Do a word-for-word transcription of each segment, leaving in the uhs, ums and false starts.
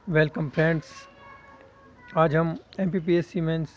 Welcome friends. आज हम M P P S C mains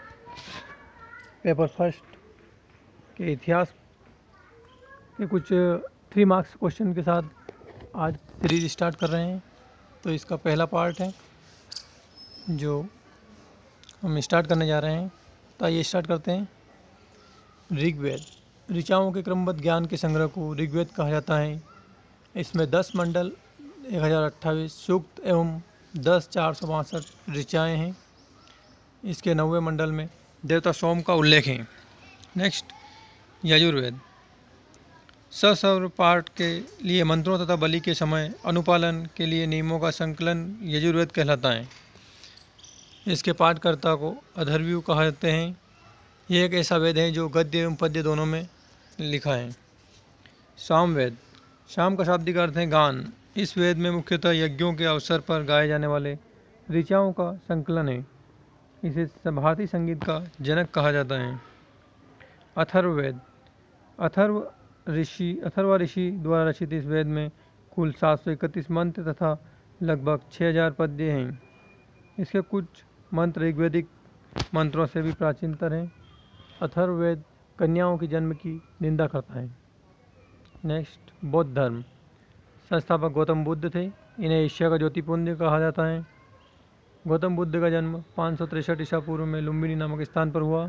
paper first के इतिहास के कुछ थ्री मार्क्स क्वेश्चन के साथ आज सीरीज स्टार्ट कर रहे हैं। तो इसका पहला पार्ट है जो हम स्टार्ट करने जा रहे हैं। तो आइए स्टार्ट करते हैं। ऋग्वेद ऋचाओं के क्रमबद्ध ज्ञान के संग्रह को ऋग्वेद कहा जाता है। इसमें दस मंडल, एक हज़ार अट्ठाईस सूक्त एवं दस चार सौ बासठ ऋचाएँ हैं। इसके नौवें मंडल में देवता सोम का उल्लेख है। नेक्स्ट, यजुर्वेद सस्वर पाठ के लिए मंत्रों तथा बलि के समय अनुपालन के लिए नियमों का संकलन यजुर्वेद कहलाता है। इसके पाठकर्ता को अथर्वयु कहा जाते हैं। यह एक ऐसा वेद है जो गद्य एवं पद्य दोनों में लिखा है। सामवेद शाम का शाब्दिक अर्थ है गान। इस वेद में मुख्यतः यज्ञों के अवसर पर गाए जाने वाले ऋचाओं का संकलन है। इसे भारतीय संगीत का जनक कहा जाता है। अथर्ववेद अथर्व ऋषि अथर्व ऋषि द्वारा रचित इस वेद में कुल सात सौ इकतीस मंत्र तथा लगभग छः हजार पद्य हैं। इसके कुछ मंत्र ऋग्वेदिक मंत्रों से भी प्राचीनतर हैं। अथर्ववेद कन्याओं के जन्म की निंदा करता है। नेक्स्ट, बौद्ध धर्म संस्थापक गौतम बुद्ध थे। इन्हें एशिया का ज्योतिपुंज कहा जाता है। गौतम बुद्ध का जन्म पाँच सौ तिरसठ ईसा पूर्व में लुम्बिनी नामक स्थान पर हुआ।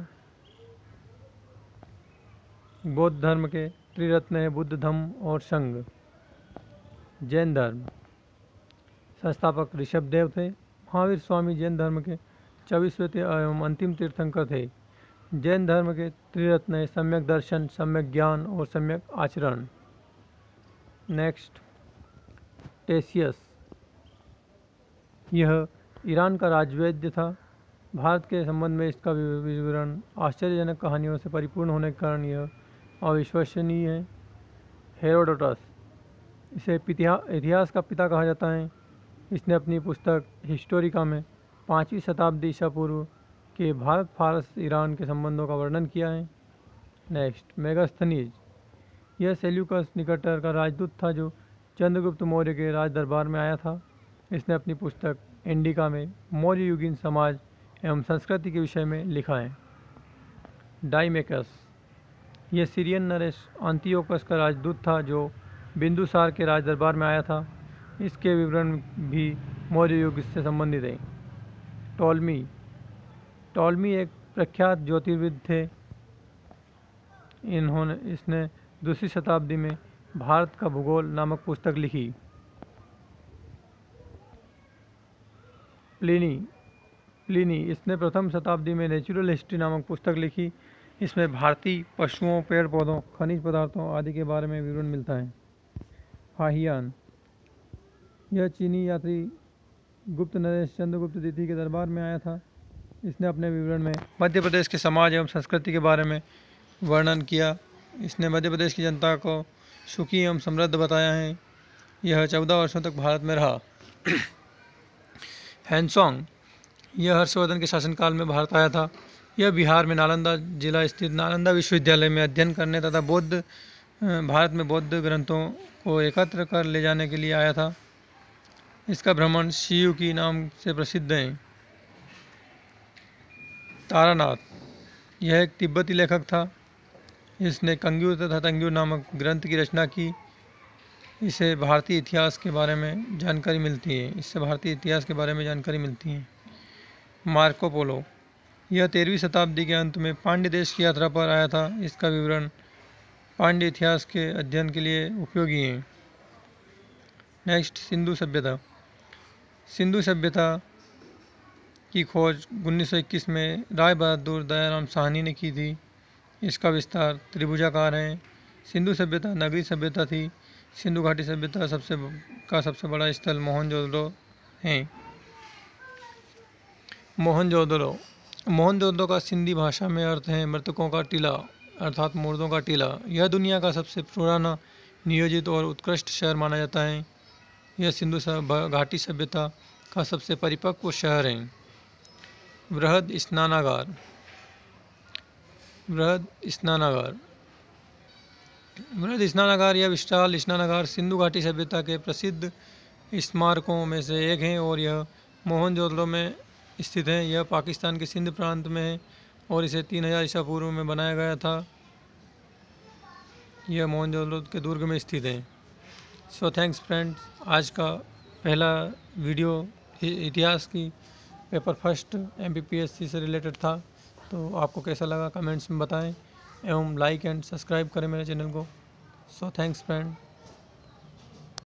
बौद्ध धर्म के त्रिरत्न है बुद्ध, धम्म और संघ। जैन धर्म संस्थापक ऋषभदेव थे। महावीर स्वामी जैन धर्म के चौबीसवें एवं अंतिम तीर्थंकर थे। जैन धर्म के त्रिरत्न है सम्यक दर्शन, सम्यक ज्ञान और सम्यक आचरण। नेक्स्ट, टेसियस यह ईरान का राजवैद्य था। भारत के संबंध में इसका विवरण आश्चर्यजनक कहानियों से परिपूर्ण होने के कारण यह अविश्वसनीय है। हेरोडोटस इसे इतिहास का पिता कहा जाता है। इसने अपनी पुस्तक हिस्टोरिका में पाँचवीं शताब्दी ईसा पूर्व के भारत फारस ईरान के संबंधों का वर्णन किया है। नेक्स्ट, मेगास्थनीज यह सेल्यूकस निकटर का राजदूत था जो चंद्रगुप्त मौर्य के राज दरबार में आया था। इसने अपनी पुस्तक इंडिका में मौर्य युगीन समाज एवं संस्कृति के विषय में लिखा है। डाइमेकस यह सीरियन नरेश आंतियोकस का राजदूत था जो बिंदुसार के राज दरबार में आया था। इसके विवरण भी मौर्य युग से संबंधित हैं। टॉलमी टॉलमी एक प्रख्यात ज्योतिर्विद थे। इन्होंने इसने दूसरी शताब्दी में भारत का भूगोल नामक पुस्तक लिखी। प्लिनी प्लिनी इसने प्रथम शताब्दी में नेचुरल हिस्ट्री नामक पुस्तक लिखी। इसमें भारतीय पशुओं, पेड़ पौधों, खनिज पदार्थों आदि के बारे में विवरण मिलता है। फाहियान यह चीनी यात्री गुप्त नरेश चंद्रगुप्त द्वितीय के दरबार में आया था। इसने अपने विवरण में मध्य प्रदेश के समाज एवं संस्कृति के बारे में वर्णन किया। इसने मध्य प्रदेश की जनता को सुखी एवं समृद्ध बताया है। यह चौदह वर्षों तक भारत में रहा। हैंसोंग यह हर्षवर्धन के शासनकाल में भारत आया था। यह बिहार में नालंदा जिला स्थित नालंदा विश्वविद्यालय में अध्ययन करने तथा बौद्ध भारत में बौद्ध ग्रंथों को एकत्र कर ले जाने के लिए आया था। इसका भ्रमण शियू की नाम से प्रसिद्ध है। तारानाथ यह एक तिब्बती लेखक था। इसने कंग्यूर तथा तंग्यूर नामक ग्रंथ की रचना की। इसे भारतीय इतिहास के बारे में जानकारी मिलती है इससे भारतीय इतिहास के बारे में जानकारी मिलती है। मार्को पोलो यह तेरहवीं शताब्दी के अंत में पांड्य देश की यात्रा पर आया था। इसका विवरण पांड्य इतिहास के अध्ययन के लिए उपयोगी है। नेक्स्ट, सिंधु सभ्यता सिंधु सभ्यता की खोज उन्नीस सौ इक्कीस में राय बहादुर दयाराम साहनी ने की थी। इसका विस्तार त्रिभुजाकार है। सिंधु सभ्यता नगरीय सभ्यता थी। सिंधु घाटी सभ्यता सबसे का सबसे बड़ा स्थल मोहनजोदड़ो है। मोहनजोदड़ो मोहनजोदड़ो का सिंधी भाषा में अर्थ है मृतकों का टीला अर्थात मुर्दों का टीला। यह दुनिया का सबसे पुराना, नियोजित और उत्कृष्ट शहर माना जाता है। यह सिंधु घाटी सभ्यता का सबसे परिपक्व शहर है। बृहद स्नानागार बृहद स्नानागार बृहद स्नानागार या विशाल स्नानागार सिंधु घाटी सभ्यता के प्रसिद्ध स्मारकों में से एक है और यह मोहनजोदड़ो में स्थित है। यह पाकिस्तान के सिंध प्रांत में है और इसे तीन हज़ार ईसा पूर्व में बनाया गया था। यह मोहनजोदड़ो के दुर्ग में स्थित है। सो थैंक्स फ्रेंड्स, आज का पहला वीडियो इतिहास की paper first M P P S C से रिलेटेड था। तो आपको कैसा लगा कमेंट्स में बताएं एवं लाइक एंड सब्सक्राइब करें मेरे चैनल को। So thanks friend.